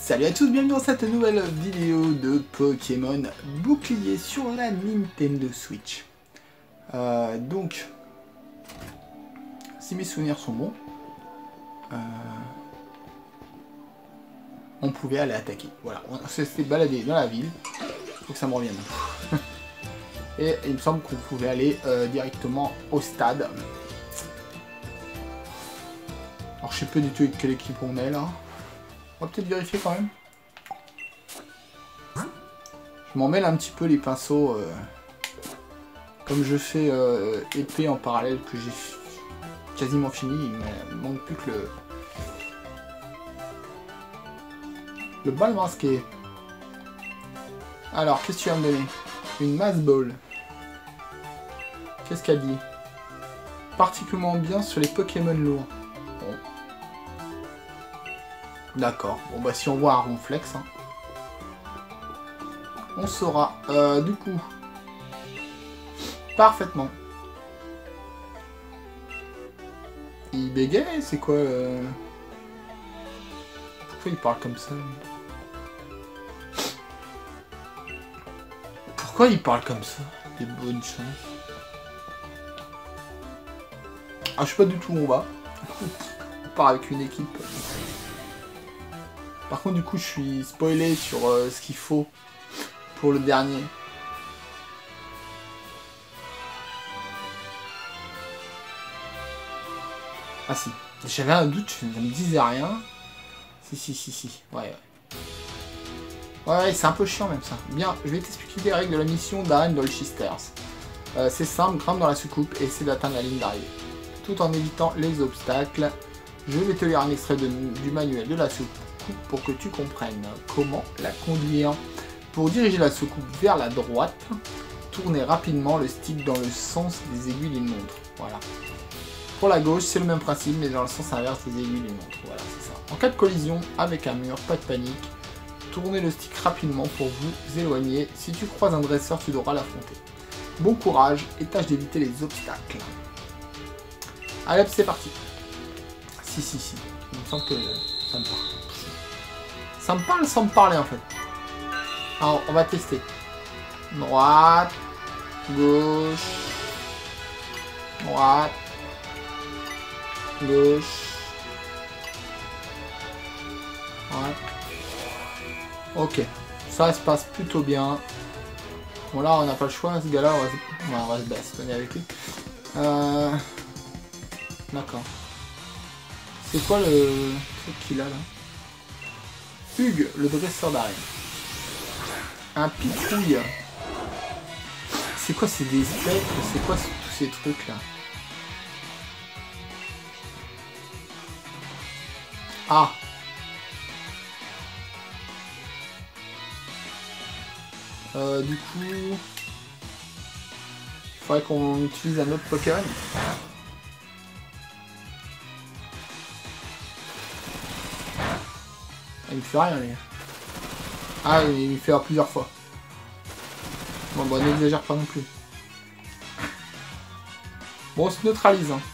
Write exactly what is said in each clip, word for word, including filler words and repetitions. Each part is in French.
Salut à tous, bienvenue dans cette nouvelle vidéo de Pokémon Bouclier sur la Nintendo Switch. Euh, donc, si mes souvenirs sont bons, euh, on pouvait aller attaquer. Voilà, on s'est fait balader dans la ville, faut que ça me revienne. Et il me semble qu'on pouvait aller euh, directement au stade. Alors je sais pas du tout avec quelle équipe on est là. On va peut-être vérifier quand même. Je m'en mêle un petit peu les pinceaux. Euh, comme je fais euh, épée en parallèle que j'ai quasiment fini. Il me manque plus que le... Le bal masqué. Alors, qu'est-ce que tu vas me donner? Une mass ball. Qu'est-ce qu'elle dit? Particulièrement bien sur les Pokémon lourds. Bon. D'accord. Bon bah si on voit un ronflex, hein, on saura. Euh, du coup, parfaitement. Il bégaye, c'est quoi euh... Pourquoi il parle comme ça? Pourquoi il parle comme ça? Des bonnes chances. Ah, je sais pas du tout où on va. On part avec une équipe. Par contre, du coup, je suis spoilé sur euh, ce qu'il faut pour le dernier. Ah si, j'avais un doute, ça me disait rien. Si, si, si, si, ouais. Ouais, ouais c'est un peu chiant même ça. Bien, je vais t'expliquer les règles de la mission d'Arène Dolchisters. Euh, c'est simple, grimpe dans la soucoupe et essaie d'atteindre la ligne d'arrivée. Tout en évitant les obstacles. Je vais te lire un extrait de, du manuel de la soucoupe pour que tu comprennes comment la conduire. Pour diriger la soucoupe vers la droite, tournez rapidement le stick dans le sens des aiguilles d'une montre. Voilà. Pour la gauche, c'est le même principe, mais dans le sens inverse des aiguilles d'une montre. Voilà, c'est ça. En cas de collision avec un mur, pas de panique. Tournez le stick rapidement pour vous éloigner. Si tu croises un dresseur, tu devras l'affronter. Bon courage et tâche d'éviter les obstacles. Allez hop, c'est parti. Si, si, si. Il me semble que ça me parle. Ça me parle sans me parler en fait. Alors, on va tester. Droite. Gauche. Droite. Gauche. Ouais. Ok. Ça se passe plutôt bien. Bon là, on n'a pas le choix. Ce gars-là, on va se, ouais, on va se bastonner avec lui. Euh... D'accord. C'est quoi le truc qu'il a là? Hugues, le dresseur d'arène. Un pitouille. C'est quoi, c'est des spectres? C'est quoi tous ces trucs là? Ah. Euh, du coup... Il faudrait qu'on utilise un autre Pokémon. Il me fait rien, les gars. Ah, il me fait plusieurs fois. Bon, bon, n'exagère pas non plus. Bon, on se neutralise. Hein.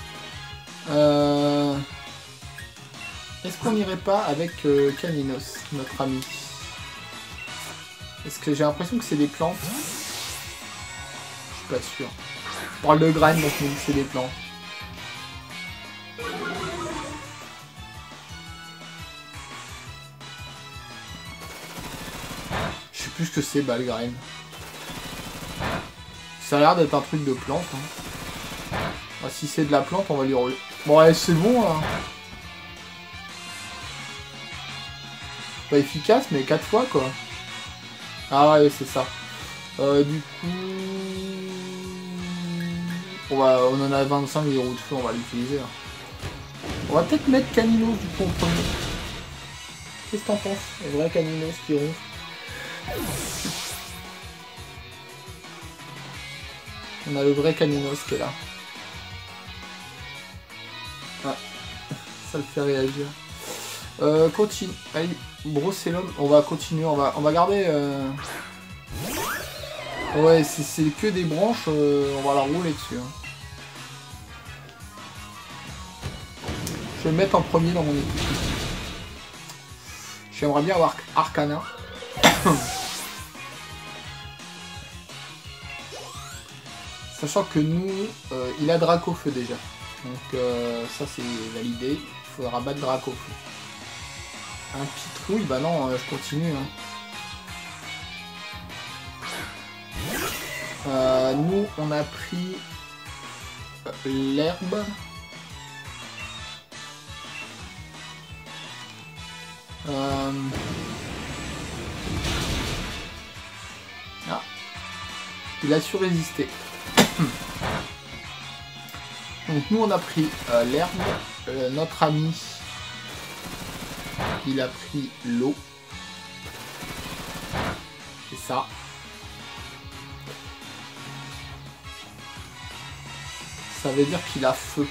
Euh... Est-ce qu'on n'irait pas avec euh, Caninos, notre ami? Est-ce que j'ai l'impression que c'est des plantes? Je suis pas sûr. On parle de graines, donc c'est des plantes. Plus ce que c'est Balgraine. Ça a l'air d'être un truc de plante. Hein. Ah, si c'est de la plante, on va lui rouler. Bon, ouais, c'est bon là. Pas efficace, mais quatre fois quoi. Ah ouais, c'est ça. Euh, du coup, on, va, on en a vingt-cinq des roues de feu, on va l'utiliser. On va peut-être mettre Caninos du coup en premier. Qu'est-ce que t'en penses? Le vrai Caninos qui ronfle. On a le vrai Caninos qui est là. Ah, ça le fait réagir. Euh, continue. Allez, Brocellum, on va continuer, on va, on va garder... Euh... Ouais, c'est que des branches, euh, on va la rouler dessus. Hein. Je vais le mettre en premier dans mon équipe. J'aimerais bien avoir Arcana. Sachant que nous, euh, il a Dracofeu déjà. Donc euh, ça c'est validé. Il faudra battre Dracofeu. Un pitrouille, bah non, euh, je continue. Hein. Euh, nous, on a pris euh, l'herbe. Euh... Ah. Il a su résister. Donc nous on a pris euh, l'herbe, euh, notre ami il a pris l'eau. C'est ça. Ça veut dire qu'il a feu.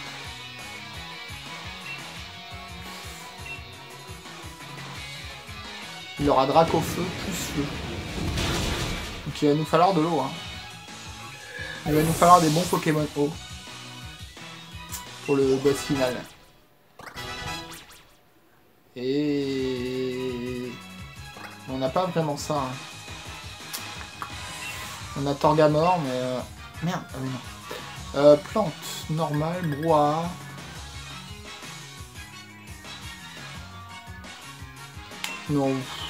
Il aura Dracofeu plus feu. Donc il va nous falloir de l'eau. Hein. Il va nous falloir des bons Pokémon eau. Pour le boss final. Et... on n'a pas vraiment ça. Hein. On a Torgamore, mais... Euh... Merde, ah oui, non. Euh, plante, normale, brouhaha. Non.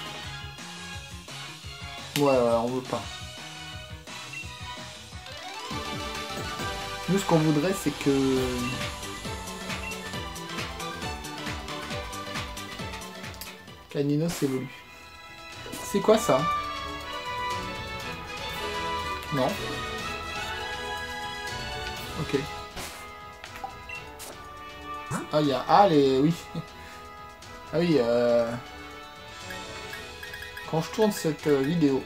Ouais, ouais, on veut pas. Nous, ce qu'on voudrait, c'est que... Canino s'évolue. C'est quoi ça? Non. Ok. Ah, il y a... Ah, les... Oui. Ah oui, euh... quand je tourne cette vidéo,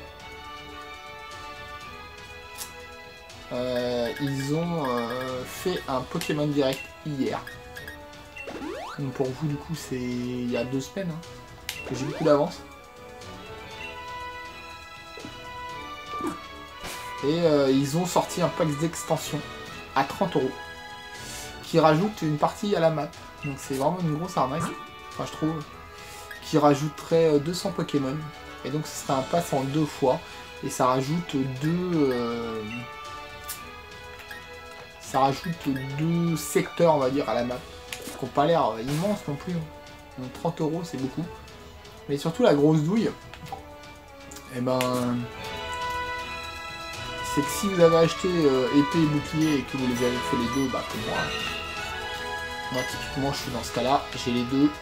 euh, ils ont euh, fait un Pokémon Direct hier. Donc pour vous, du coup, c'est il y a deux semaines hein, que j'ai beaucoup d'avance. Et euh, ils ont sorti un pack d'extension à trente euros qui rajoute une partie à la map. Donc c'est vraiment une grosse arnaque, enfin je trouve, qui rajouterait deux cents Pokémon. Et donc ce serait un pass en deux fois. Et ça rajoute deux... Euh, ça rajoute deux secteurs, on va dire, à la map. Qui n'ont pas l'air immenses non plus. Donc trente euros, c'est beaucoup. Mais surtout la grosse douille, et ben... c'est que si vous avez acheté euh, épée et bouclier et que vous les avez fait les deux, bah comme moi. Moi typiquement je suis dans ce cas-là, j'ai les deux.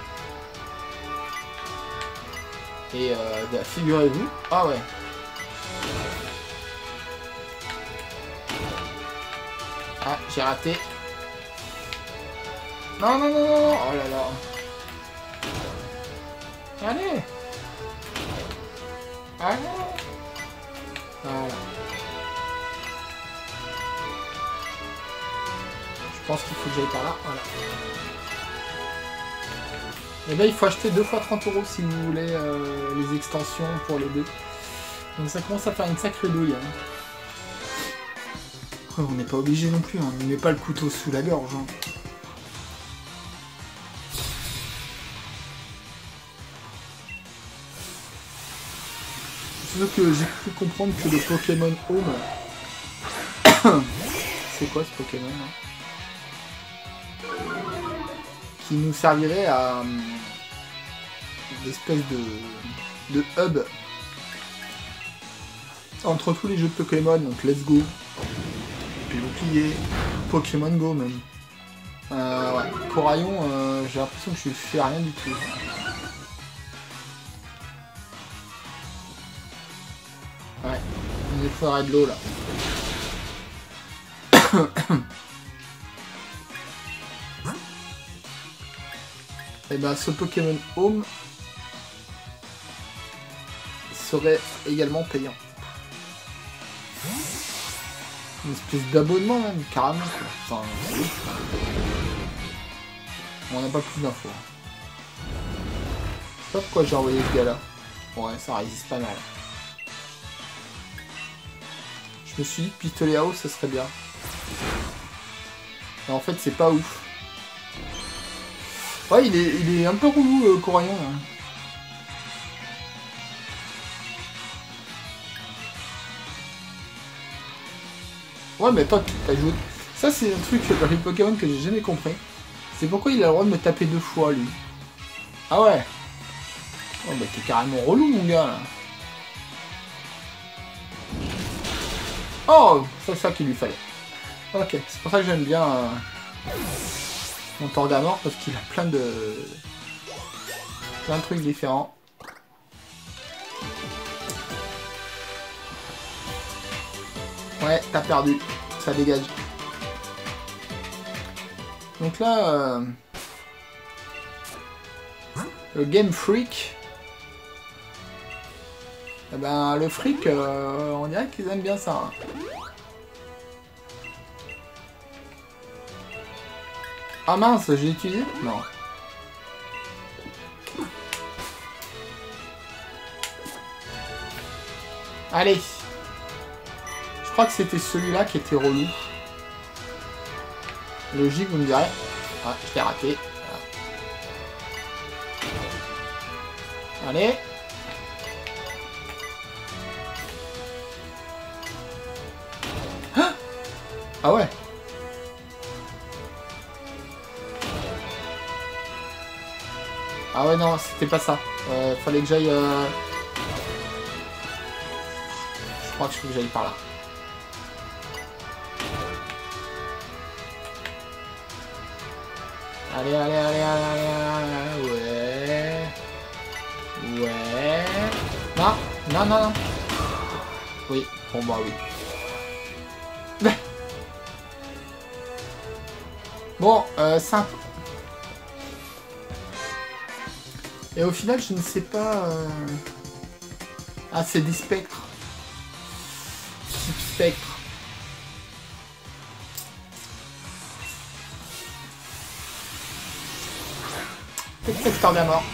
Et euh, bah, figurez-vous... Ah ouais. Ah, j'ai raté. Non, non, non, non. Oh là là. Allez. Allez. Voilà. Je pense qu'il faut que j'aille par là. Voilà. Et bien il faut acheter deux fois trente euros si vous voulez euh, les extensions pour les deux. Donc ça commence à faire une sacrée douille. Hein. Oh, on n'est pas obligé non plus, hein. On ne met pas le couteau sous la gorge. Hein. C'est sûr que j'ai cru comprendre que le Pokémon Home... c'est quoi ce Pokémon hein qui nous servirait à une espèce de, de hub entre tous les jeux de Pokémon, donc Let's Go, puis bouclier, Pokémon Go même. Euh, ouais. Coraillon, euh, j'ai l'impression que je fais rien du tout. Ouais, il faudrait de l'eau là. Et ben ce Pokémon Home serait également payant. Une espèce d'abonnement même, carrément. Enfin, on n'a pas plus d'infos. Je sais pas pourquoi j'ai envoyé ce gars là. Ouais, ça résiste pas mal. Je me suis dit pistolet à eau, ça serait bien. Mais en fait, c'est pas ouf. Ouais, il est, il est un peu relou, euh, Coraillon. Hein. Ouais, mais toi, t'as joué... Ça, c'est un truc dans les Pokémon que j'ai jamais compris. C'est pourquoi il a le droit de me taper deux fois, lui. Ah ouais. Oh, bah t'es carrément relou, mon gars, là. Oh, c'est ça qu'il lui fallait. Ok, c'est pour ça que j'aime bien euh, mon Tordamort, parce qu'il a plein de... plein de trucs différents. Ouais, t'as perdu. Ça dégage. Donc là... Euh... le Game Freak... Eh ben, le fric, euh, on dirait qu'ils aiment bien ça. Hein. Ah mince, j'ai utilisé? Non. Allez. Je crois que c'était celui-là qui était relou. Logique, vous me direz. Ah, je l'ai raté. Voilà. Allez. Ah ouais. Ah ouais, non, c'était pas ça. Euh, fallait que j'aille... Euh... Je crois que je faut que j'aille par là. Allez, allez, allez, allez, allez, ouais. Ouais. Non, non, non, non. Oui, bon bah oui. Bon, euh, simple. Et au final, je ne sais pas... Euh... Ah, c'est des spectres. Type spectre. Spectre de mort.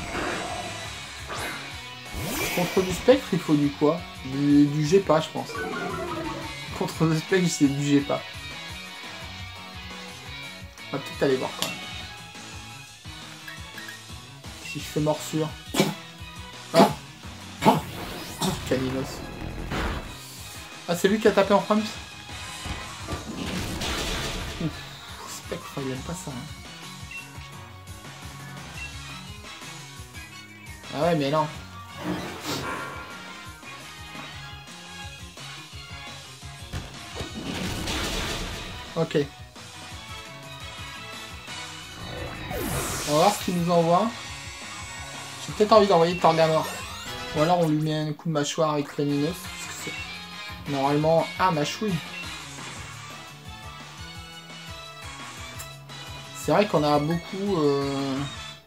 Contre du spectre, il faut du quoi? Du, du G P A, je pense. Contre le spectre, c'est du G P A. On va peut-être aller voir quand même. Si je fais morsure. Ah, Caninos. Ah, c'est lui qui a tapé en premier. Spectre, il aime pas ça. Hein. Ah ouais, mais non. Ok. On va voir ce qu'il nous envoie. J'ai peut-être envie d'envoyer Tordamort. Ou alors on lui met un coup de mâchoire avec Caninos. Normalement... Ah, mâchouille. C'est vrai qu'on a beaucoup... Euh...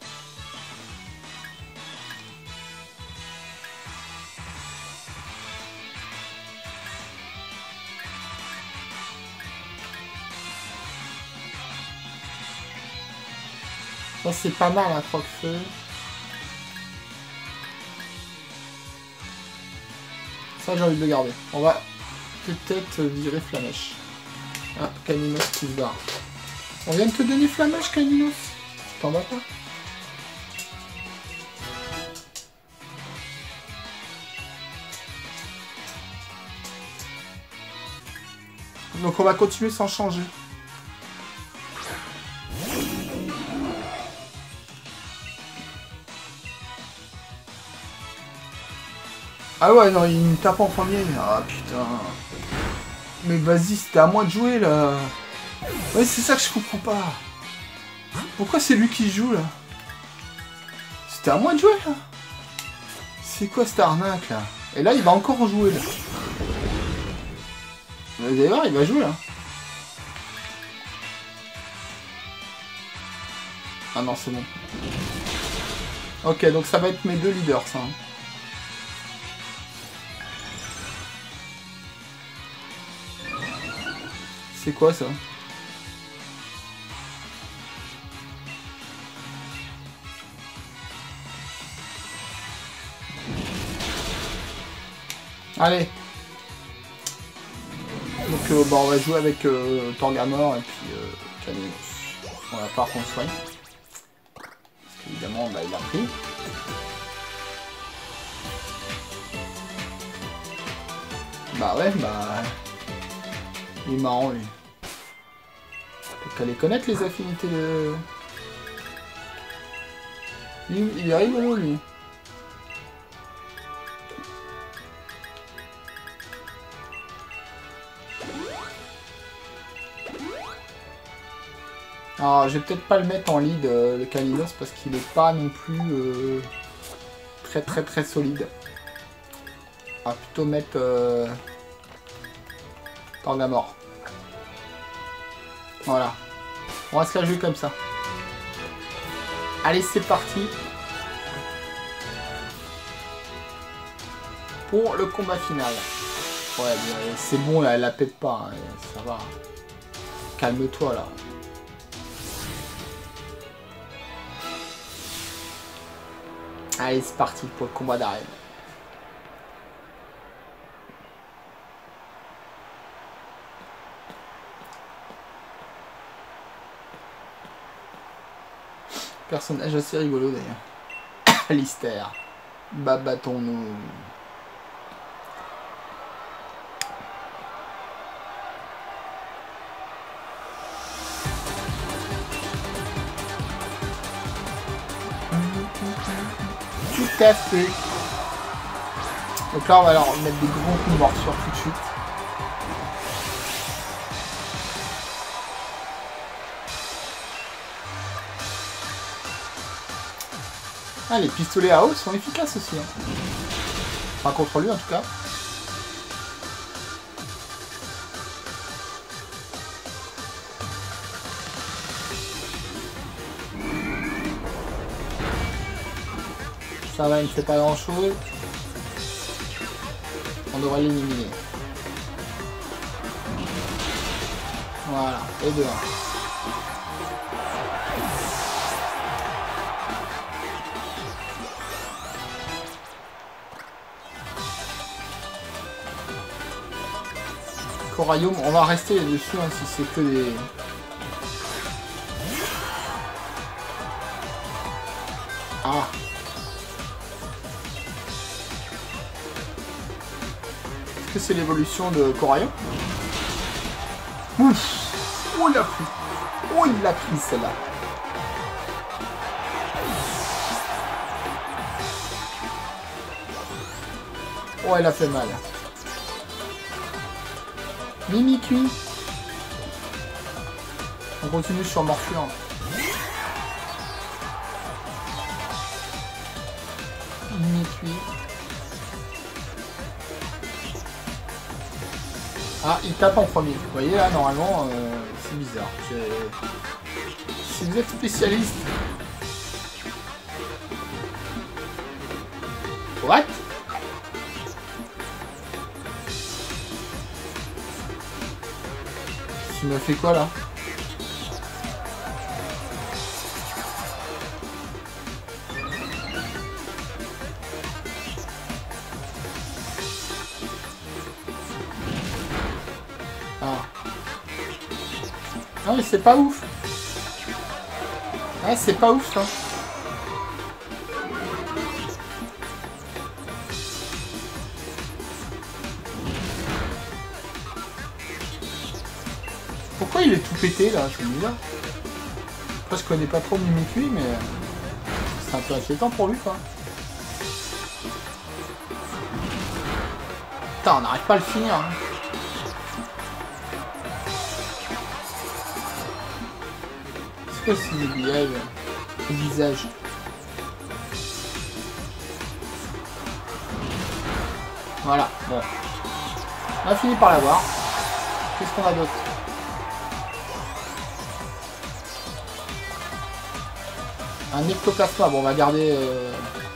Ça c'est pas mal un croque-feu. Ça j'ai envie de le garder. On va peut-être virer Flamèche. Ah, Caninos qui se barre. On vient de te donner Flamèche, Caninos. T'en vas pas? Donc on va continuer sans changer. Ah ouais, non, il me tape en premier. Ah putain. Mais vas-y, c'était à moi de jouer là. Ouais, c'est ça que je comprends pas. Pourquoi c'est lui qui joue là? C'était à moi de jouer là. C'est quoi cette arnaque là? Et là, il va encore jouer là. Vous allez voir, il va jouer là. Ah non, c'est bon. Ok, donc ça va être mes deux leaders ça. Hein. C'est quoi ça? Allez. Donc euh, bon, on va jouer avec euh, Tordamort et puis euh, Caninos. On va falloir qu'on soigne. Parce qu'évidemment, bah, il a pris. Bah ouais, bah... Il est marrant, lui. Faut qu'à les connaître, les affinités de... Il, il est rigolo, lui. Alors, je vais peut-être pas le mettre en lead, euh, le Kalinos, parce qu'il est pas non plus euh, très très très solide. On va plutôt mettre euh, Torgamor. Voilà. On va se la jouer comme ça. Allez, c'est parti. Pour le combat final. Ouais, c'est bon, là, elle la pète pas. Hein, ça va. Calme-toi, là. Allez, c'est parti pour le combat d'arène. Personnage assez rigolo d'ailleurs. Lister. Bah, battons-nous. Tout à fait. Donc là, on va leur mettre des gros coups de morsure tout de suite. Ah, les pistolets à eau sont efficaces aussi. Hein. Enfin, contre lui en tout cas. Ça va, il ne fait pas grand chose. On devrait l'éliminer. Voilà, et deux. Corayum, on va rester dessus hein, si c'est que des... Ah. Est-ce que c'est l'évolution de Corayum? Ouf. Oh, il l'a pris. Oh, il l'a pris celle-là. Oh, elle a fait mal. Mimikui. On continue sur Morphure. Mimikui. Ah, il tape en premier. Vous voyez là, normalement, euh, c'est bizarre. Si vous êtes spécialiste... What? Tu m'as fait quoi là? Ah. Non mais c'est pas ouf. Ouais, c'est pas ouf ça. Pourquoi il est tout pété là? C'est bizarre. Après je connais pas trop Mimikui mais c'est un peu inquiétant pour lui quoi. Putain, on n'arrive pas à le finir. Hein. C'est quoi ce visage? Le visage. Voilà, bon. On a fini par l'avoir. Qu'est-ce qu'on a d'autre? Un ectoplasma, bon on va garder... Euh...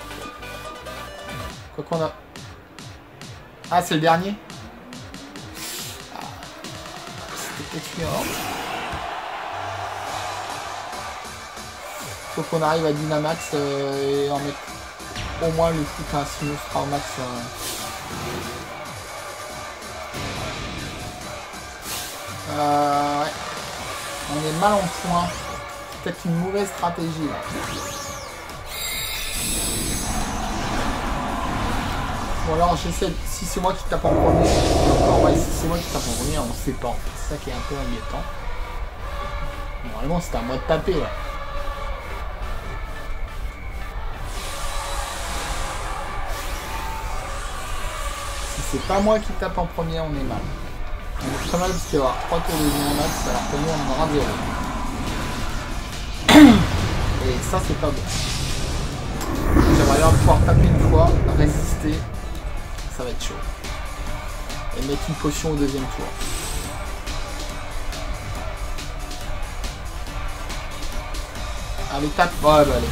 Quoi qu'on a... Ah c'est le dernier. Ah. C'était peut-être mieux, hein. Faut qu'on arrive à Dynamax euh, et en mettre au moins le foutre un Sinostra au max. Euh... Euh, ouais. On est mal en point. Peut-être une mauvaise stratégie là. Ou alors j'essaie, si c'est moi qui tape en premier, encore ouais, si c'est moi qui tape en premier, on sait pas en fait. C'est ça qui est un peu inquiétant. Normalement c'était à moi de taper là. Si c'est pas moi qui tape en premier, on est mal. On est très mal parce qu'il va y avoir trois tours de vie en max, alors que nous on en aura zéro. Et ça c'est pas bon. J'aimerais bien pouvoir taper une fois, résister. Ça va être chaud. Et mettre une potion au deuxième tour. Allez, tape. Ouais, bah allez.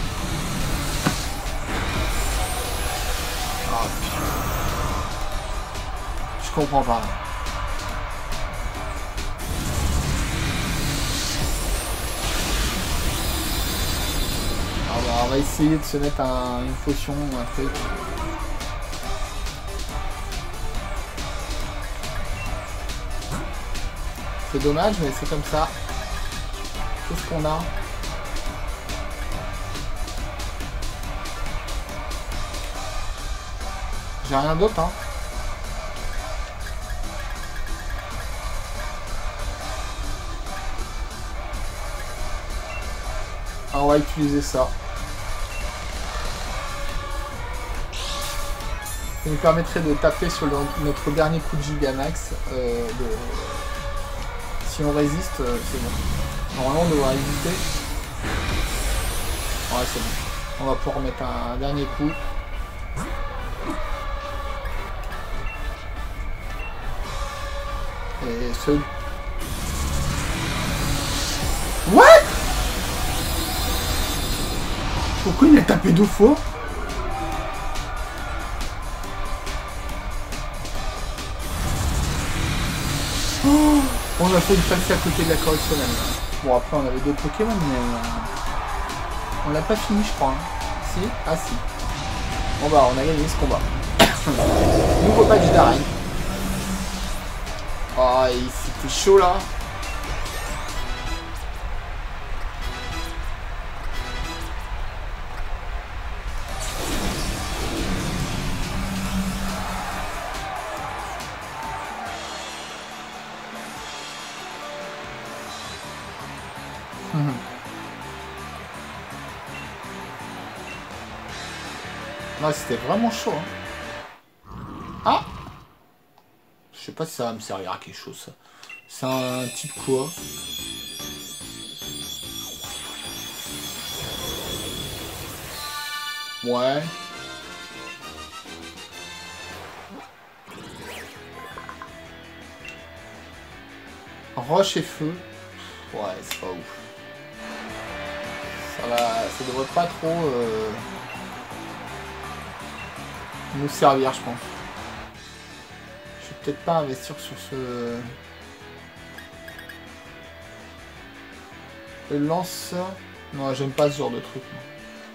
Ah, je comprends pas. Ah bah, on va essayer de se mettre un, une potion ou un truc. C'est dommage, mais c'est comme ça. Qu'est-ce qu'on a? J'ai rien d'autre, hein. Ah, on va utiliser ça. Ça nous permettrait de taper sur le, notre dernier coup de Gigamax. Euh, de... Si on résiste, euh, c'est bon. Normalement, on devrait résister. Ouais, c'est bon. On va pouvoir mettre un, un dernier coup. Et ce... What? Pourquoi il a tapé deux fois? Oh, on a fait une passer à côté de la correctionnelle. Bon, après on avait d'autres Pokémon, mais euh, on l'a pas fini, je crois. Hein. Si? Ah si. Bon bah, on a gagné ce combat. Nouveau badge d'arène. Oh, c'était chaud là. Ouais, c'était vraiment chaud. Hein. Ah! Je sais pas si ça va me servir à quelque chose. Ça. C'est un type quoi? Ouais. Roche et feu. Ouais, c'est pas ouf. Ça va, ça devrait pas trop euh, nous servir, je pense. Je vais peut-être pas investir sur ce... Le lanceur. Non, j'aime pas ce genre de truc. Moi.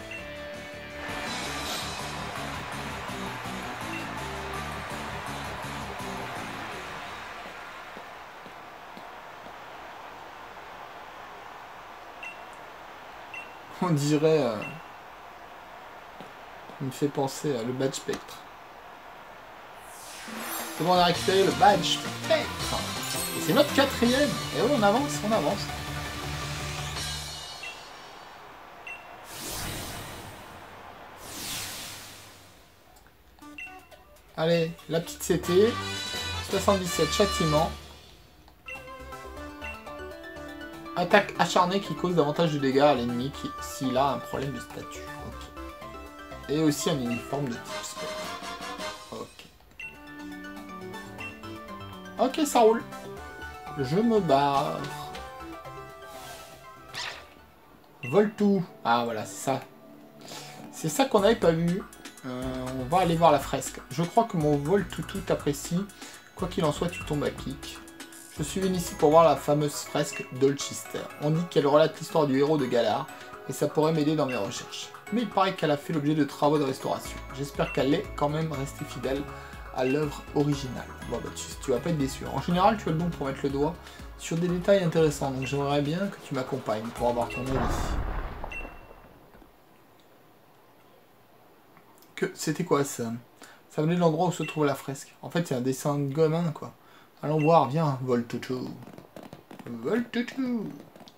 On dirait... Euh... Il me fait penser à le badge spectre. C'est bon, on a récupéré le badge spectre. Et c'est notre quatrième. Et oui, on avance, on avance. Allez, la petite C T. soixante-dix-sept châtiment. Attaque acharnée qui cause davantage de dégâts à l'ennemi qui s'il a un problème de statut. Ok. Et aussi un uniforme de type spectre. Ok. Ok, ça roule. Je me barre. Voltou. Ah voilà, c'est ça. C'est ça qu'on n'avait pas vu. Euh, on va aller voir la fresque. Je crois que mon Voltoutou t'apprécie. Quoi qu'il en soit, tu tombes à pic. Je suis venu ici pour voir la fameuse fresque d'Olchester. On dit qu'elle relate l'histoire du héros de Galar, et ça pourrait m'aider dans mes recherches. Mais il paraît qu'elle a fait l'objet de travaux de restauration. J'espère qu'elle est quand même restée fidèle à l'œuvre originale. Bon bah tu, tu vas pas être déçu. En général, tu as le don pour mettre le doigt sur des détails intéressants, donc j'aimerais bien que tu m'accompagnes pour avoir ton œil ici. Que c'était quoi ça? Sablé de l'endroit où se trouve la fresque. En fait, c'est un dessin de gamin, quoi. Allons voir, viens, Voltoutou. Voltoutou.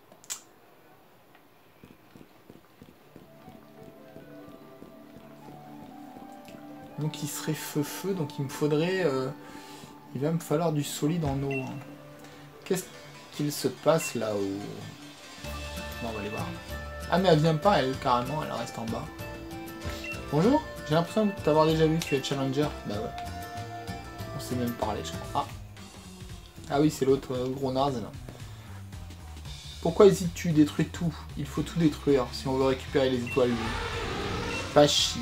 Donc il serait feu-feu, donc il me faudrait... Euh, il va me falloir du solide en eau. Qu'est-ce qu'il se passe là-haut? Bon, on va aller voir. Ah mais elle vient pas, elle, carrément, elle reste en bas. Bonjour, j'ai l'impression de t'avoir déjà vu, tu es Challenger. Bah ouais. On s'est même parlé, je crois. Ah, ah oui, c'est l'autre euh, gros naze là. Pourquoi hésites-tu? Détruis tout. Il faut tout détruire si on veut récupérer les étoiles bleues. Pas chi.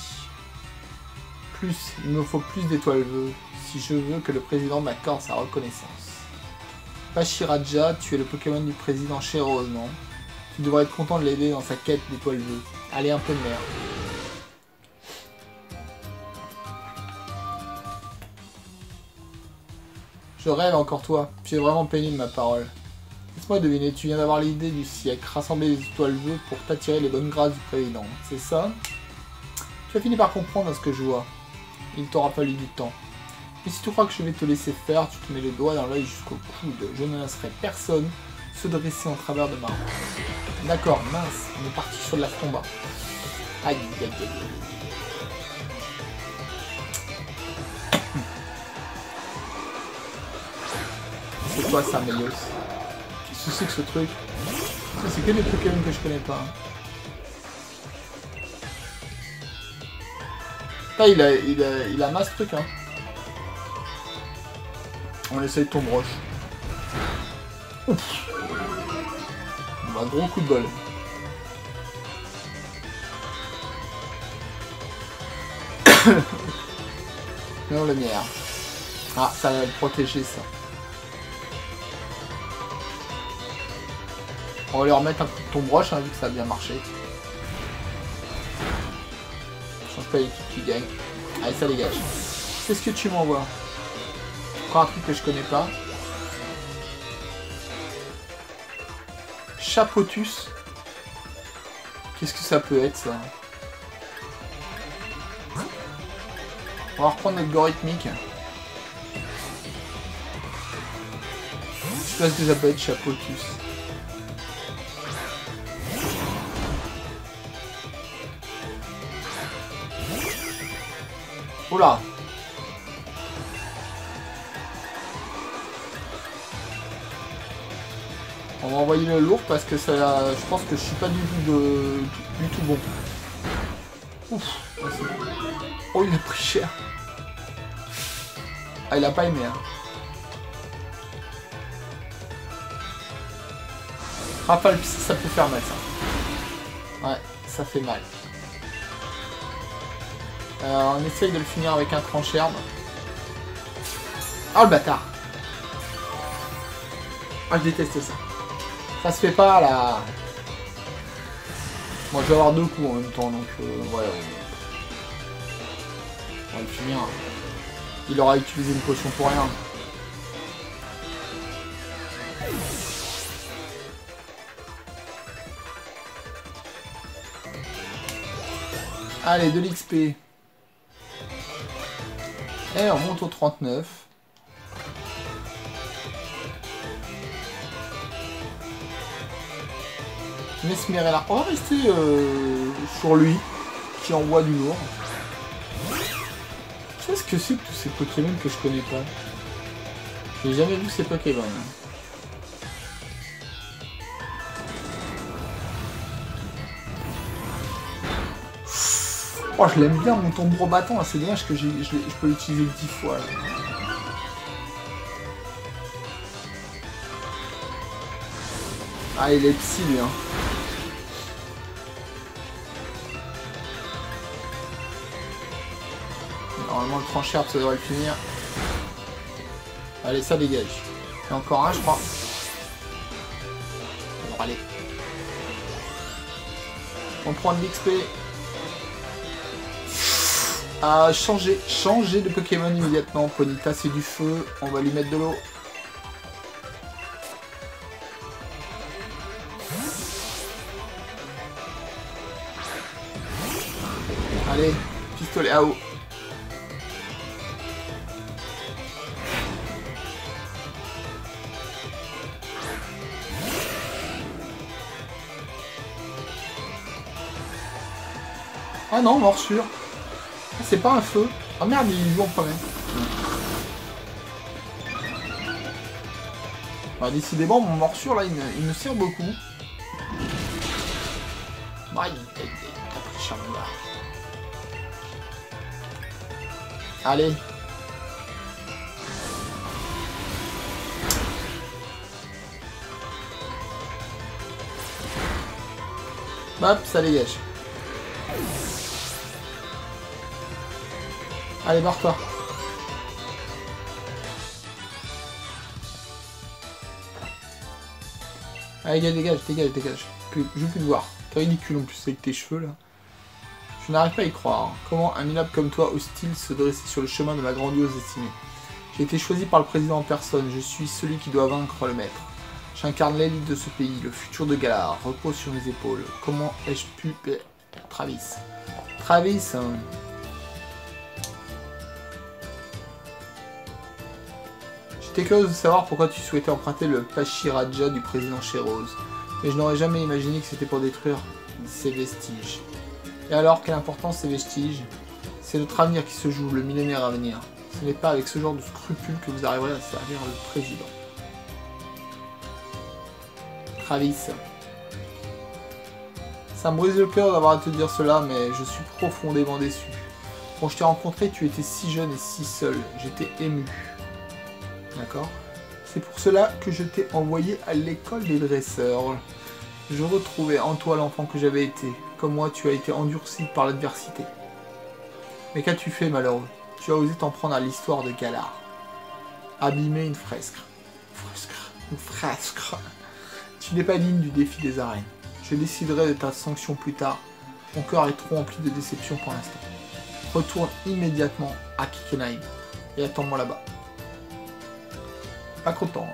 Plus, il me faut plus d'étoiles bleues si je veux que le président m'accorde sa reconnaissance. Pachiraja, tu es le Pokémon du président Chéros, non? Tu devrais être content de l'aider dans sa quête d'étoiles bleues. Allez, un peu de merde. Je rêve encore toi. Tu es vraiment pénible, ma parole. Laisse-moi deviner, tu viens d'avoir l'idée du siècle. Rassembler les étoiles bleues pour t'attirer les bonnes grâces du président. C'est ça? Tu as fini par comprendre ce que je vois. Il t'aura fallu du temps. Mais si tu crois que je vais te laisser faire, tu te mets le doigt dans l'œil jusqu'au coude. Je ne laisserai personne se dresser en travers de ma main. D'accord, mince, on est parti sur de la combat. Aïe, aïe, aïe, aïe. C'est quoi ça, Melios? Qu'est-ce que c'est que ce truc? C'est que des Pokémon que je connais pas. Ah, il a, il a, il a masse truc, hein. On essaye ton broche. Ouf. Un gros coup de bol. Non, lumière. Ah, ça va le protéger, ça. On va lui remettre un coup de ton broche, hein, vu que ça a bien marché. Je pense pas l'équipe qui gagne. Allez, ça dégage. Qu'est-ce que tu m'envoies? Encore un truc que je connais pas. Chapotus. Qu'est-ce que ça peut être, ça? On va reprendre notre gorithmique. Je pense que ça peut être Chapotus. Oula! On va envoyer le lourd parce que ça, je pense que je suis pas du tout de, du tout bon. Ouf. Oh, il a pris cher. Ah, il a pas aimé, hein. Rafale Psy, ça peut faire mal, ça. Ouais, ça fait mal. Euh, on essaye de le finir avec un tranche-herbe. Oh, le bâtard. Ah, je déteste ça. Ça se fait pas, là. Moi, je vais avoir deux coups en même temps, donc... Euh, ouais, on va le finir. Il aura utilisé une potion pour rien. Allez, de l'X P. Et on monte au trente-neuf. Mesmerella. On va rester euh, sur lui, qui envoie du lourd. Qu'est-ce que c'est que tous ces Pokémon que je connais pas? J'ai jamais vu ces Pokémon. Oh, je l'aime bien mon tambour battant, c'est dommage que je, je peux l'utiliser dix fois. Là. Ah, il est psy lui, hein. Normalement, le tranche-herbe, ça devrait le finir. Allez, ça dégage. Il y a encore un, je crois. Alors, allez. On prend de l'X P. Ah, changer, changer de Pokémon immédiatement. Ponyta, c'est du feu. On va lui mettre de l'eau. Allez, pistolet à eau. Ah non, morsure. Ah, c'est pas un feu. Ah merde, il joue en premier. Bah, décidément, mon morsure là, il me, il me sert beaucoup. Aïe, capricha, mon gars. Allez. Hop, ça dégage. Allez, barre-toi. Allez, dégage, dégage, dégage. Je veux plus te voir. T'es ridicule en plus avec tes cheveux là. Je n'arrive pas à y croire. Comment un minable comme toi, hostile, se dresser sur le chemin de ma grandiose destinée. J'ai été choisi par le président en personne. Je suis celui qui doit vaincre le maître. J'incarne l'élite de ce pays. Le futur de Galar repose sur mes épaules. Comment ai-je pu... Travis. Travis... Hein. J'étais curieuse de savoir pourquoi tu souhaitais emprunter le Pachiraja du président Chéros. Mais je n'aurais jamais imaginé que c'était pour détruire ces vestiges. Et alors, quelle importance ces vestiges? C'est notre avenir qui se joue, le millénaire à venir. Ce n'est pas avec ce genre de scrupules que vous arriverez à servir le président. Travis. Ça me brise le cœur d'avoir à te dire cela, mais je suis profondément déçu. Quand je t'ai rencontré, tu étais si jeune et si seul. J'étais ému. D'accord? C'est pour cela que je t'ai envoyé à l'école des dresseurs. Je retrouvais en toi l'enfant que j'avais été. Comme moi, tu as été endurci par l'adversité. Mais qu'as-tu fait, malheureux? Tu as osé t'en prendre à l'histoire de Galar. Abîmer une fresque. Fresque. Une fresque. Tu n'es pas digne du défi des arènes. Je déciderai de ta sanction plus tard. Mon cœur est trop rempli de déception pour l'instant. Retourne immédiatement à Kickenheim et attends-moi là-bas. Pas content.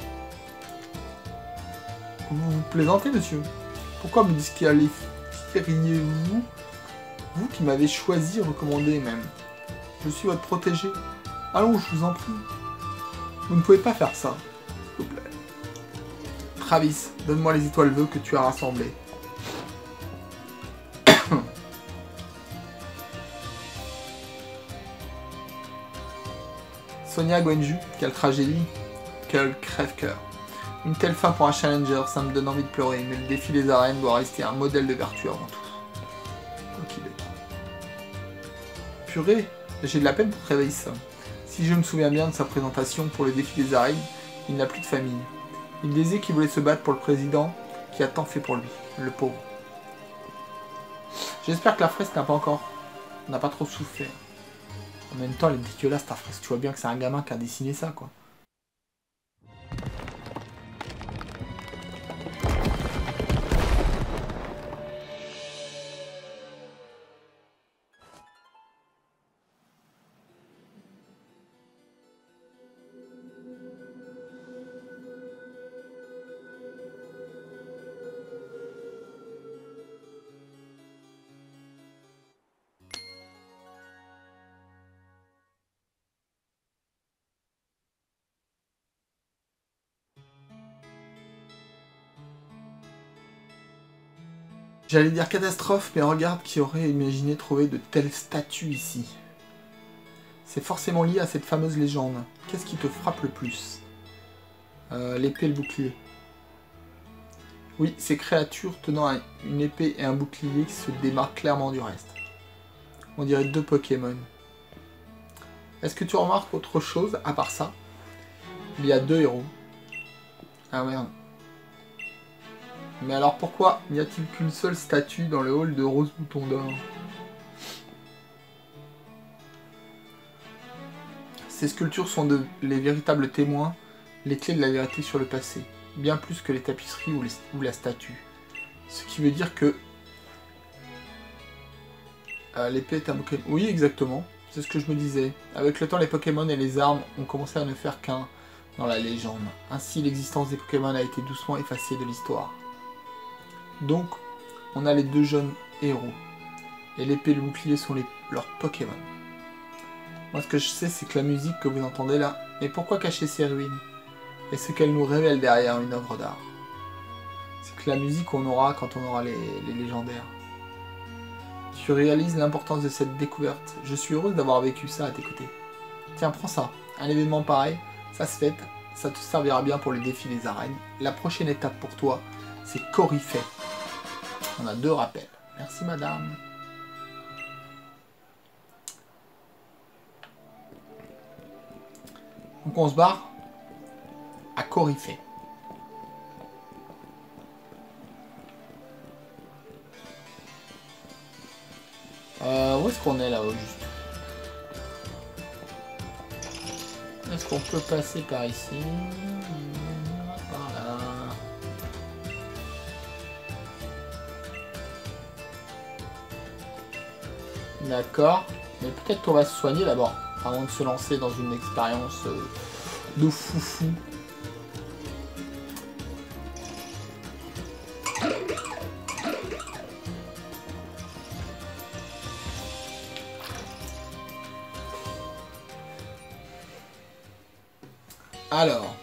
Vous vous plaisantez, monsieur? Pourquoi me disqualifieriez-vous? Vous qui m'avez choisi, recommandé même. Je suis votre protégé. Allons, je vous en prie. Vous ne pouvez pas faire ça. S'il vous plaît. Travis, donne-moi les étoiles vœux que tu as rassemblées. Sonia Gwenju, quelle tragédie. Quel crève-cœur. Une telle fin pour un challenger, ça me donne envie de pleurer, mais le défi des arènes doit rester un modèle de vertu avant tout. Ok, d'accord. Purée, j'ai de la peine pour Travis. Si je me souviens bien de sa présentation pour le défi des arènes, il n'a plus de famille. Il disait qu'il voulait se battre pour le président qui a tant fait pour lui, le pauvre. J'espère que la fresque n'a pas encore... n'a pas trop souffert. En même temps, elle est dégueulasse ta fresque. Tu vois bien que c'est un gamin qui a dessiné ça, quoi. J'allais dire catastrophe, mais regarde qui aurait imaginé trouver de telles statues ici. C'est forcément lié à cette fameuse légende. Qu'est-ce qui te frappe le plus? euh, L'épée et le bouclier. Oui, ces créatures tenant une épée et un bouclier qui se démarquent clairement du reste. On dirait deux Pokémon. Est-ce que tu remarques autre chose à part ça? Il y a deux héros. Ah merde. Mais alors pourquoi n'y a-t-il qu'une seule statue dans le hall de Rose Bouton d'Or? Ces sculptures sont de, les véritables témoins, les clés de la vérité sur le passé, bien plus que les tapisseries ou, les, ou la statue. Ce qui veut dire que... Euh, l'épée est un Pokémon. Oui, exactement. C'est ce que je me disais. Avec le temps, les Pokémon et les armes ont commencé à ne faire qu'un dans la légende. Ainsi, l'existence des Pokémon a été doucement effacée de l'histoire. Donc, on a les deux jeunes héros. Et l'épée et le bouclier sont les, leurs Pokémon. Moi, ce que je sais, c'est que la musique que vous entendez là... Mais pourquoi cacher ces ruines? Et ce qu'elle nous révèle derrière une œuvre d'art. C'est que la musique qu'on aura quand on aura les, les légendaires. Tu réalises l'importance de cette découverte. Je suis heureuse d'avoir vécu ça à tes côtés. Tiens, prends ça. Un événement pareil, ça se fête. Ça te servira bien pour le défi des arènes. La prochaine étape pour toi, c'est Coryphée. On a deux rappels. Merci madame. Donc on se barre à Coryphée. Euh, où est-ce qu'on est là-haut juste? Est-ce qu'on peut passer par ici? Par là. D'accord. Mais peut-être qu'on va se soigner d'abord, avant de se lancer dans une expérience euh, de foufou. Alors.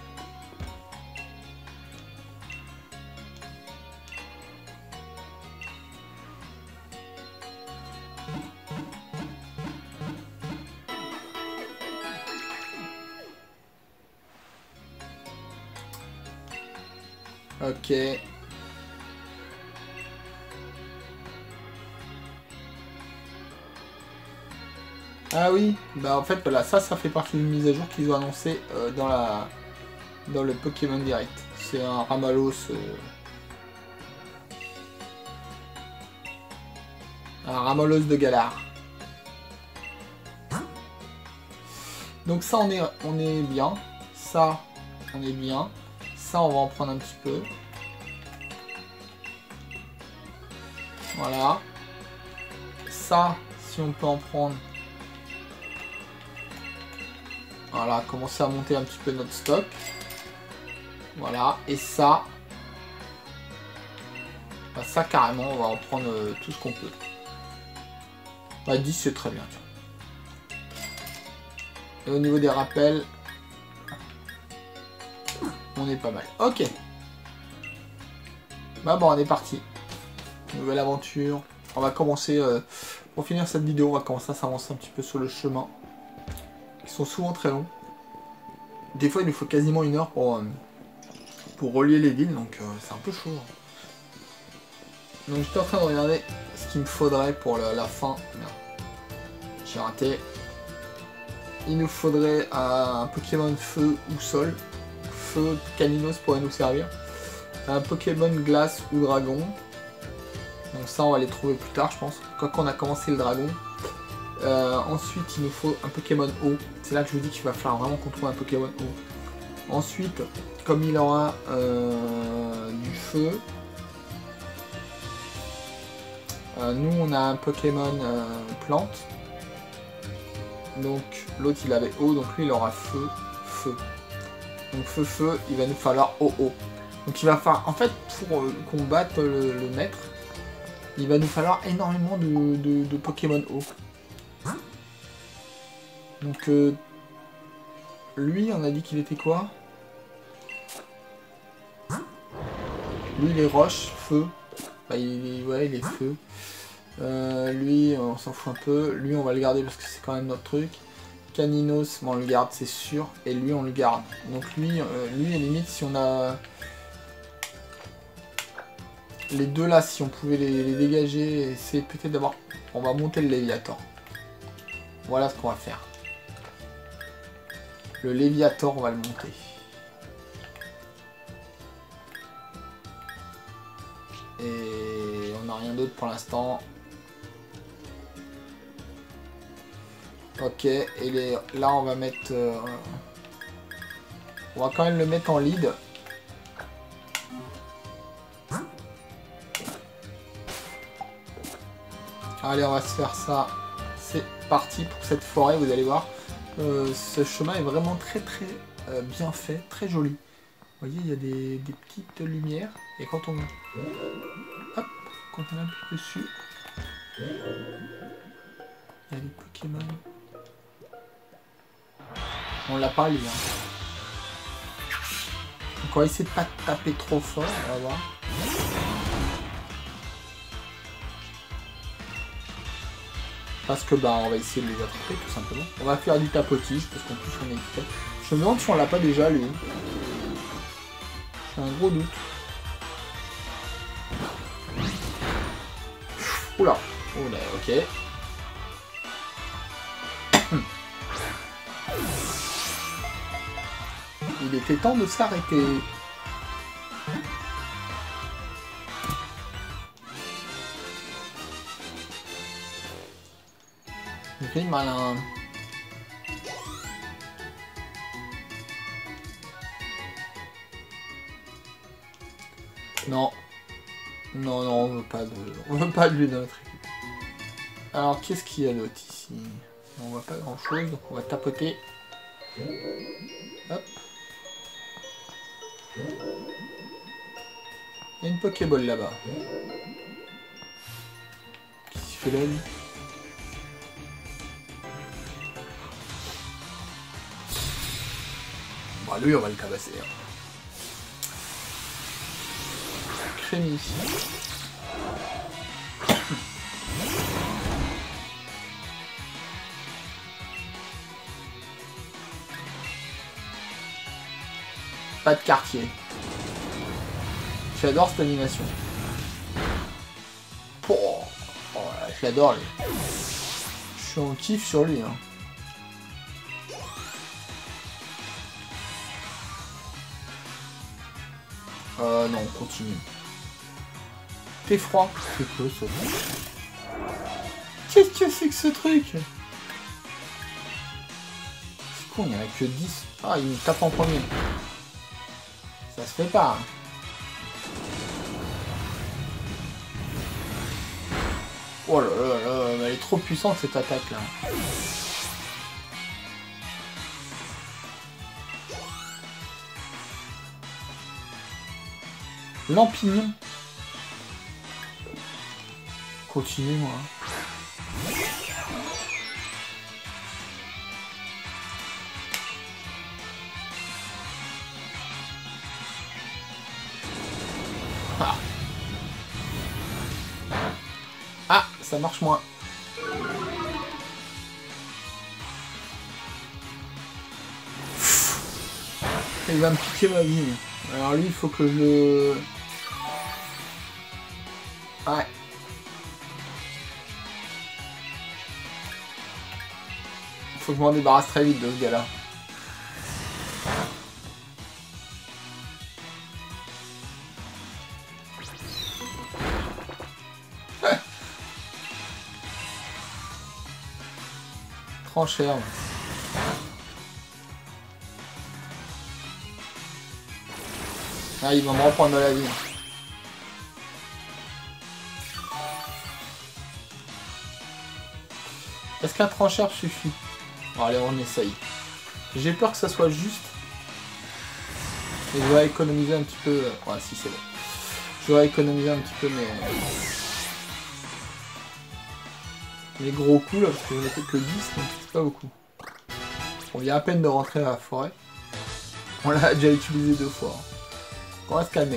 Ok. Ah oui, bah en fait voilà, ça ça fait partie d'une mise à jour qu'ils ont annoncé euh, dans la dans le Pokémon Direct. C'est un Ramalos euh... un Ramalos de Galar. Donc ça on est on est bien, ça on est bien, ça on va en prendre un petit peu. Voilà. Ça si on peut en prendre. Voilà, commencer à monter un petit peu notre stock. Voilà, et ça, bah ça carrément, on va en prendre euh, tout ce qu'on peut. Bah dix c'est très bien. Tiens. Et au niveau des rappels, on est pas mal. Ok. Bah bon, on est parti. Nouvelle aventure. On va commencer, euh, pour finir cette vidéo, on va commencer à s'avancer un petit peu sur le chemin. Ils sont souvent très longs. Des fois, il nous faut quasiment une heure pour, euh, pour relier les villes, donc euh, c'est un peu chaud. Donc j'étais en train de regarder ce qu'il me faudrait pour la, la fin. J'ai raté. Il nous faudrait euh, un Pokémon feu ou sol. Feu, Caninos pourrait nous servir. Un Pokémon glace ou dragon. Donc ça, on va les trouver plus tard, je pense. Quand on a commencé le dragon. Euh, ensuite, il nous faut un Pokémon eau. C'est là que je vous dis qu'il va falloir vraiment qu'on trouve un Pokémon eau. Ensuite, comme il aura euh, du feu, euh, nous on a un Pokémon euh, plante. Donc l'autre il avait eau, donc lui il aura feu, feu. Donc feu, feu, il va nous falloir eau, eau. Donc il va falloir, en fait, pour euh, combattre le, le maître, il va nous falloir énormément de, de, de Pokémon eau. Donc, euh, lui, on a dit qu'il était quoi? Lui, il est roche, feu. Bah, il est, ouais, il est feu. Euh, lui, on s'en fout un peu. Lui, on va le garder parce que c'est quand même notre truc. Caninos, bon, on le garde, c'est sûr. Et lui, on le garde. Donc, lui, euh, lui, à la limite, si on a... Les deux là, si on pouvait les, les dégager, c'est peut-être d'avoir... On va monter le Léviator. Voilà ce qu'on va faire. Le Léviator, on va le monter. Et on n'a rien d'autre pour l'instant. Ok, et les... là on va mettre... Euh... On va quand même le mettre en lead. Allez, on va se faire ça. C'est parti pour cette forêt, vous allez voir. Euh, ce chemin est vraiment très très euh, bien fait, très joli. Vous voyez, il y a des, des petites lumières. Et quand on... Hop, quand on appuie dessus... Il y a les Pokémon. On l'a pas, lui. Hein. Donc on va essayer de pas taper trop fort, on va voir. Parce que bah on va essayer de les attraper tout simplement. On va faire du tapotige parce qu'en plus on est expert. Je me demande si on l'a pas déjà lui. J'ai un gros doute. Oula. Oula, ok. Hmm. Il était temps de s'arrêter. Ok, malin. Non. Non, non, on veut pas de... On veut pas de lui dans notre équipe. Alors, qu'est-ce qu'il y a d'autre ici? On voit pas grand-chose, donc on va tapoter. Hop. Il y a une Pokéball là-bas. Qu'est-ce qu'il fait là, lui? Bon, lui, on va le tabasser. Hein. Crémy. Pas de quartier. J'adore cette animation. Oh, oh je l'adore lui. Je suis en kiff sur lui. Hein. Euh non, on continue. T'es froid. C'est quoi ça? Qu'est-ce que c'est que ce truc? C'est con, il n'y en a que dix. Ah, il me tape en premier. Ça se fait pas. Oh là là là, elle est trop puissante cette attaque là. Lampignon. Continue moi. Ah. Ah, ça marche moins. Il va me piquer ma vie. Alors lui, il faut que je le... Ouais. Faut que je m'en débarrasse très vite de ce gars-là. Tranchère. Ah, il va me reprendre de la vie. Est-ce qu'un tranchère suffit? Bon, allez, on essaye. J'ai peur que ça soit juste. Et je vais économiser un petit peu... Ouais, si, c'est bon. Je vais économiser un petit peu mes... Les gros coups, là, parce que j'en ai fait que dix, donc c'est pas beaucoup. On vient à peine de rentrer à la forêt. On l'a déjà utilisé deux fois. On va se calmer.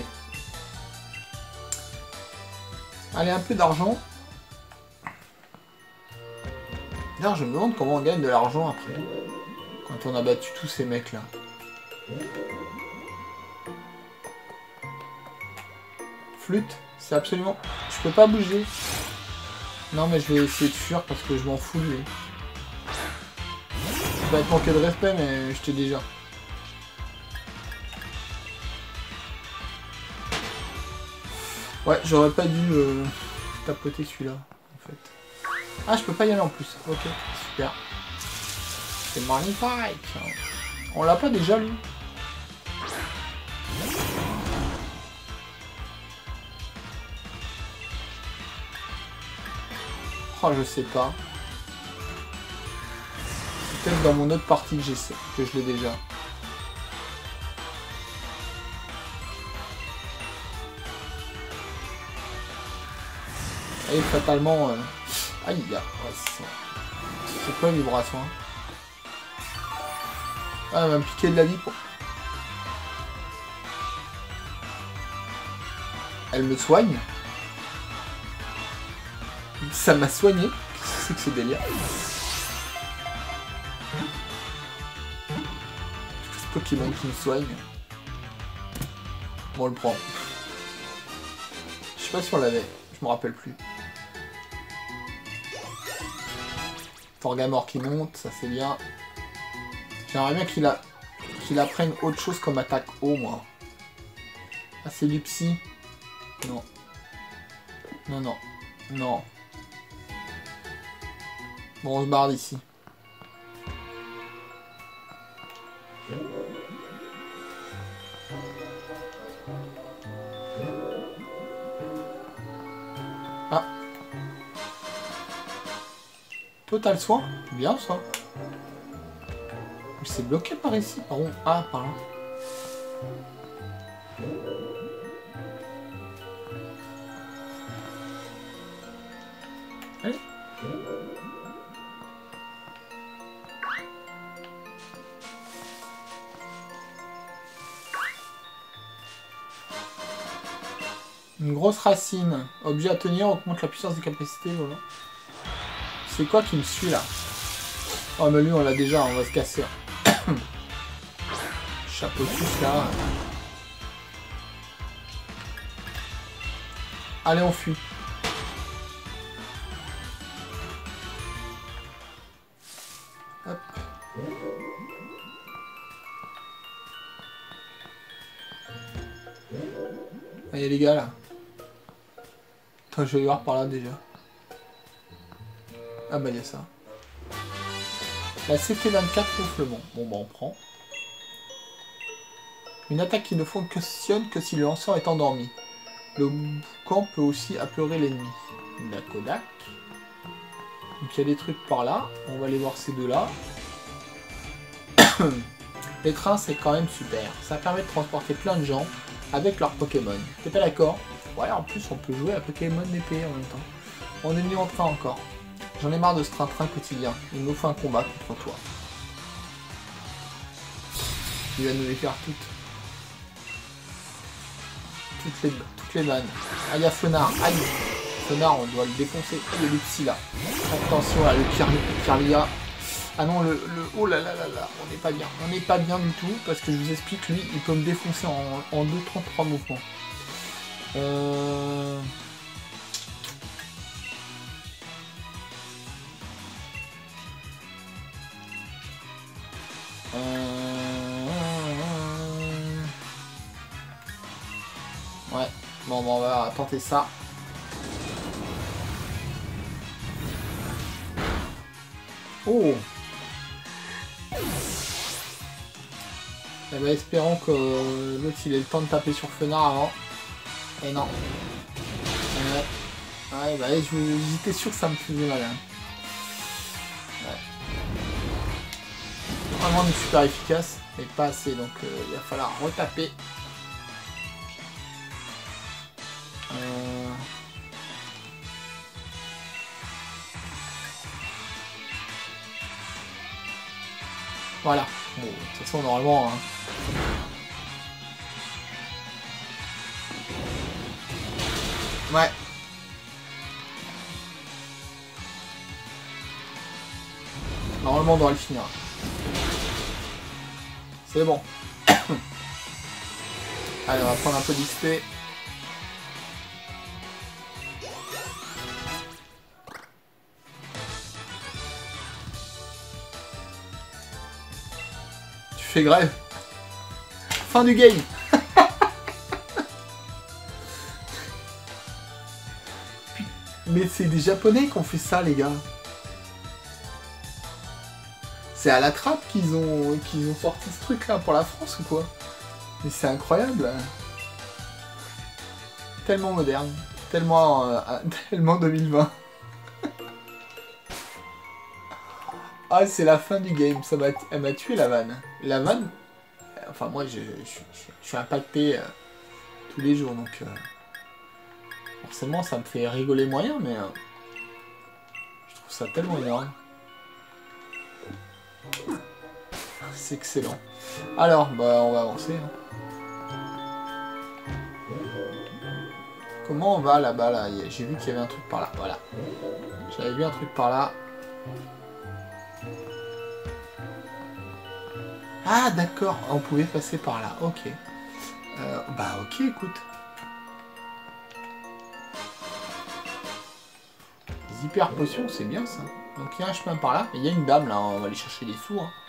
Allez, un peu d'argent. D'ailleurs, je me demande comment on gagne de l'argent après. Quand on a battu tous ces mecs-là. Flûte, c'est absolument... Je peux pas bouger. Non, mais je vais essayer de fuir parce que je m'en fous de lui. Ça va être manqué de respect, mais je t'ai déjà. Ouais, j'aurais pas dû euh, tapoter celui-là, en fait. Ah, je peux pas y aller en plus. Ok, super. C'est magnifique. On l'a pas déjà, lui? Oh, je sais pas. C'est peut-être dans mon autre partie que j'essaie, que je l'ai déjà. Et fatalement... Euh... Aïe, ouais, c'est quoi une vibration? Ah, elle va me piquer de la vie pour... Elle me soigne. Ça m'a soigné. c'est que ce délire? Ce Pokémon qui me soigne. Bon, on le prend. Je sais pas si on l'avait, je me rappelle plus. Torgamor qui monte, ça c'est bien. J'aimerais bien qu'il a... qu'il apprenne autre chose comme attaque haut, moi. Ah, c'est du psy. Non. Non, non. Non. Bon, on se barre d'ici. Ah. Total soin. Bien, ça. C'est bloqué par ici, par où? Ah, par là. Allez. Une grosse racine. Objet à tenir, augmente la puissance des capacités, voilà. C'est quoi qui me suit là? Oh mais lui on l'a déjà, on va se casser. Chapeau tous là. Allez, on fuit. Hop. Allez les gars là. Attends, je vais voir par là déjà. Ah bah il y a ça. La C T vingt-quatre ouf le bon. Bon bah on prend. Une attaque qui ne fonctionne que si le lanceur est endormi. Le boucan peut aussi apeurer l'ennemi. Dakodak. Donc il y a des trucs par là. On va aller voir ces deux-là. Les trains c'est quand même super. Ça permet de transporter plein de gens avec leurs Pokémon. T'es pas d'accord? Ouais, en plus on peut jouer à Pokémon épée en même temps. On est venu en train encore. J'en ai marre de ce train-train quotidien. Il nous faut un combat contre toi. Il va nous les faire toutes. Toutes les, toutes les vannes. Ah, il y a Fenard. Aïe. Fenard, on doit le défoncer. Il y a le psy là. Attention là, le Kirlia. Ah non, le, le... Oh là là là là. On n'est pas bien. On n'est pas bien du tout. Parce que je vous explique, lui, il peut me défoncer en, en deux trente-trois mouvements. Euh... Euh... Ouais, bon, bon on va tenter ça. Oh. Eh ben, espérons que l'autre il ait le temps de taper sur Fenard avant. Et non. Ouais, ouais bah j'étais sûr que ça me faisait mal. Hein. Ouais. Vraiment super efficace, mais pas assez, donc euh, il va falloir retaper. Euh... Voilà. Bon, de toute façon, normalement... Hein... Ouais. Normalement, on doit le finir. C'est bon. Allez, on va prendre un peu d'X P. Tu fais grève. Fin du game. Mais c'est des Japonais qui ont fait ça, les gars. C'est à la trappe qu'ils ont, qu'ils ont sorti ce truc-là pour la France ou quoi? Mais c'est incroyable. Tellement moderne. Tellement, euh, tellement deux mille vingt. Ah, c'est la fin du game. Ça m'a, elle m'a tué la vanne. La vanne, enfin moi, je, je, je, je suis impacté euh, tous les jours, donc... Euh, forcément, ça me fait rigoler moyen, mais... Euh, je trouve ça tellement énorme. C'est excellent. Alors, bah, on va avancer. Hein. Comment on va là-bas, là, J'ai vu qu'il y avait un truc par là. Voilà. J'avais vu un truc par là. Ah d'accord, on pouvait passer par là, ok. Euh, bah ok, écoute. Les hyper potions, c'est bien ça. Donc il y a un chemin par là, il y a une dame là, on va aller chercher des sous. Hein.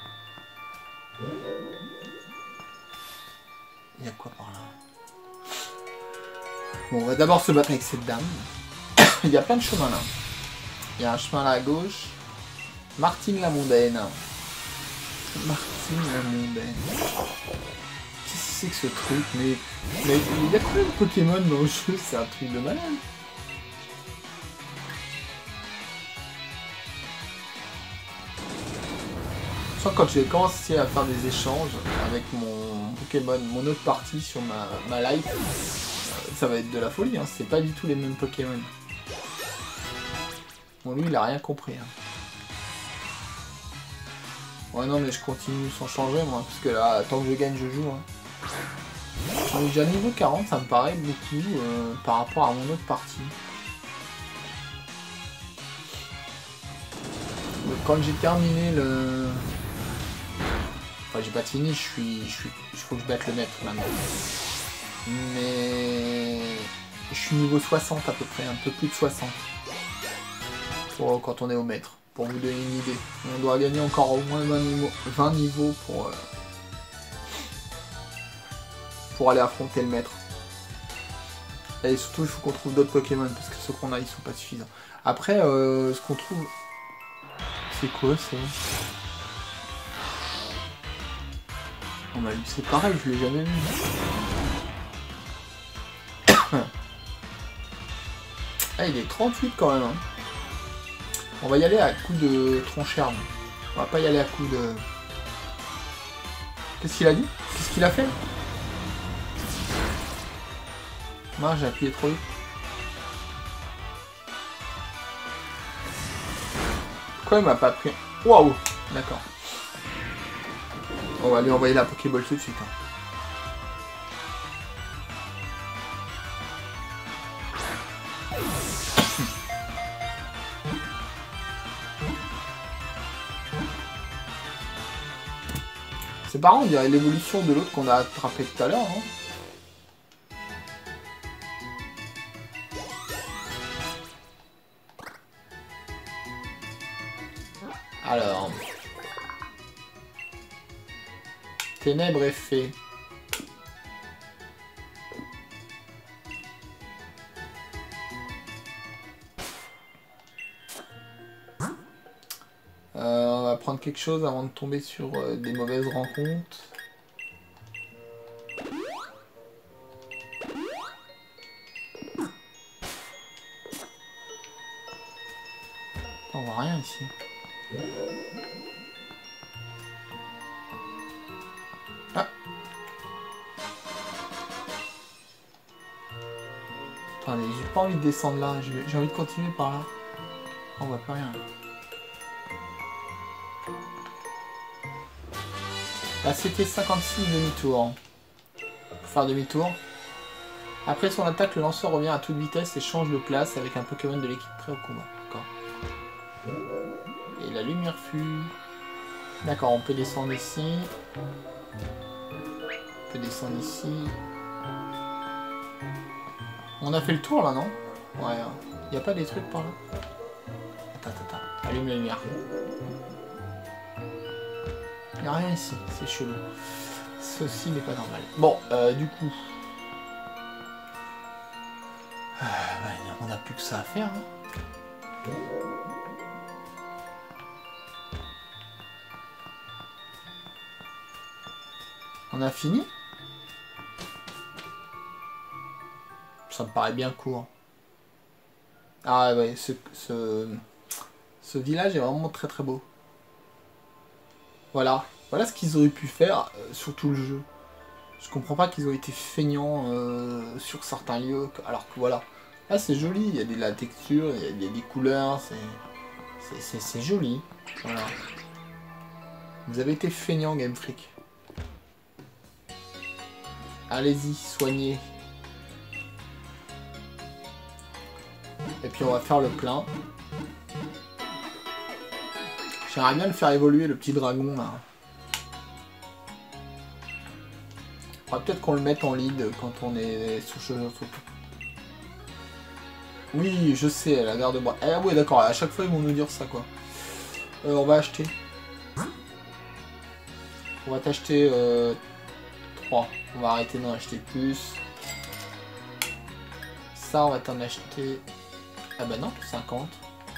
Il y a quoi par là? Bon, on va d'abord se battre avec cette dame. Il y a plein de chemins là. Il y a un chemin là à gauche. Martine la mondaine. Martine la mondaine. Qu'est-ce que c'est que ce truc? Mais, mais il y a combien de Pokémon dans le jeu? C'est un truc de malade. Je sens que quand j'ai commencé à faire des échanges avec mon Pokémon, mon autre partie sur ma, ma life, ça va être de la folie, hein. C'est pas du tout les mêmes Pokémon. Bon, lui, il a rien compris. Hein. Ouais, non, mais je continue sans changer, moi, parce que là, tant que je gagne, je joue. Hein. Déjà niveau quarante, ça me paraît beaucoup euh, par rapport à mon autre partie. Donc, quand j'ai terminé le... Enfin, j'ai pas fini, je suis... Je suis... Il faut que je batte le maître, maintenant. Mais... Je suis niveau soixante à peu près, un peu plus de soixante. Pour quand on est au maître, pour vous donner une idée. On doit gagner encore au moins vingt niveaux, vingt niveaux pour, euh, pour aller affronter le maître. Et surtout, il faut qu'on trouve d'autres Pokémon, parce que ceux qu'on a, ils sont pas suffisants. Après, euh, ce qu'on trouve... C'est quoi, ça? On a eu... C'est pareil, je l'ai jamais vu. Ah, il est trente-huit quand même, hein. On va y aller à coup de troncherme. On va pas y aller à coup de... Qu'est-ce qu'il a dit? Qu'est-ce qu'il a fait? Non, j'ai appuyé trop vite. Pourquoi il m'a pas pris? Waouh! D'accord. On va lui envoyer la Pokéball tout de suite. Hein. C'est marrant, on dirait l'évolution de l'autre qu'on a attrapé tout à l'heure. Hein. Alors... Ténèbres effet. Euh, on va prendre quelque chose avant de tomber sur euh, des mauvaises rencontres. On voit rien ici. Ah. Attendez, j'ai pas envie de descendre là, j'ai envie de continuer par là. On voit plus rien. Là c'était cinquante-six demi-tour. Pour faire demi-tour. Après son attaque, le lanceur revient à toute vitesse et change de place avec un Pokémon de l'équipe prêt au combat. D'accord. Et la lumière fut... D'accord, on peut descendre ici. On peut descendre ici. On a fait le tour là, non? Ouais. Il n'y a pas des trucs par là? Attends, attends, attends. Allume la lumière. Il n'y a rien ici, c'est chelou. Ceci n'est pas normal. Bon, euh, du coup... Euh, bah, on n'a plus que ça à faire. Hein. On a fini? Ça me paraît bien court. Ah ouais, ce, ce, ce village est vraiment très très beau. Voilà. Voilà ce qu'ils auraient pu faire euh, sur tout le jeu. Je comprends pas qu'ils ont été feignants euh, sur certains lieux, alors que voilà. Là c'est joli, il y a de la texture, il y a, il y a des couleurs, c'est joli. Voilà. Vous avez été feignants, Game Freak. Allez-y, soignez. Et puis on va faire le plein. J'aimerais bien le faire évoluer, le petit dragon, là. Faudra peut-être qu'on le mette en lead quand on est sous cheveux. Oui, je sais, la garde-bois. Ah ouais, d'accord, à chaque fois ils vont nous dire ça, quoi. Euh, on va acheter. On va t'acheter euh, trois. On va arrêter d'en acheter plus. Ça, on va t'en acheter... Ah bah non, cinquante.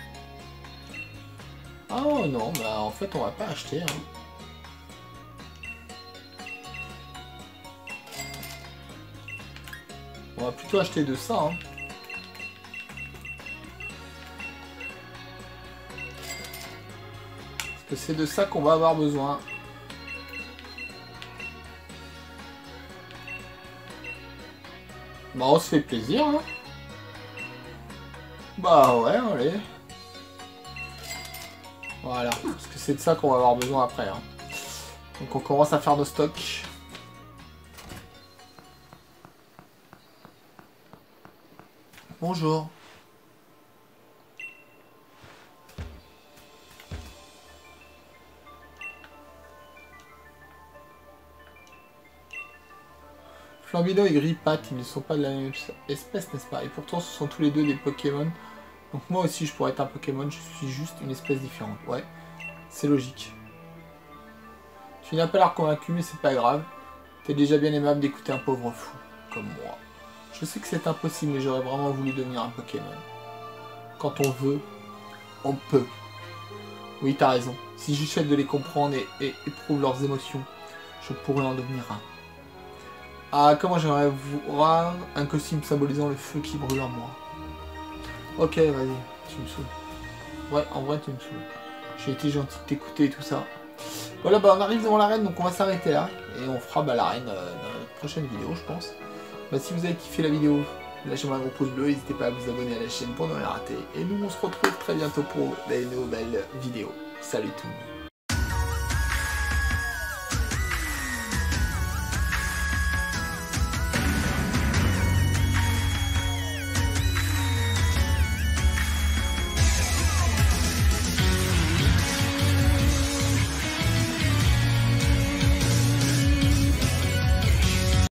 Oh non, bah en fait, on va pas acheter. Hein. On va plutôt acheter de ça. Hein. Parce que c'est de ça qu'on va avoir besoin. Bah on se fait plaisir. Hein. Bah ouais, allez. Voilà, parce que c'est de ça qu'on va avoir besoin après. Hein. Donc on commence à faire nos stocks. Bonjour. Flambino et Grippat, ils ne sont pas de la même espèce, n'est-ce pas? Et pourtant, ce sont tous les deux des Pokémon. Donc moi aussi, je pourrais être un Pokémon, je suis juste une espèce différente. Ouais, c'est logique. Tu n'as pas l'air convaincu, mais c'est pas grave. T'es déjà bien aimable d'écouter un pauvre fou, comme moi. Je sais que c'est impossible, mais j'aurais vraiment voulu devenir un Pokémon. Quand on veut, on peut. Oui, t'as raison. Si j'essaie de les comprendre et, et éprouve leurs émotions, je pourrais en devenir un. Ah, comment j'aimerais voir un costume symbolisant le feu qui brûle en moi. Ok, vas-y, tu me saoules. Ouais, en vrai, tu me saoules. J'ai été gentil de t'écouter et tout ça. Voilà, bah on arrive devant l'arène, donc on va s'arrêter là. Et on fera bah, l'arène euh, dans notre prochaine vidéo, je pense. Bah, si vous avez kiffé la vidéo, lâchez-moi un gros pouce bleu, n'hésitez pas à vous abonner à la chaîne pour ne rien rater. Et nous, on se retrouve très bientôt pour des nouvelles vidéos. Salut tout le monde.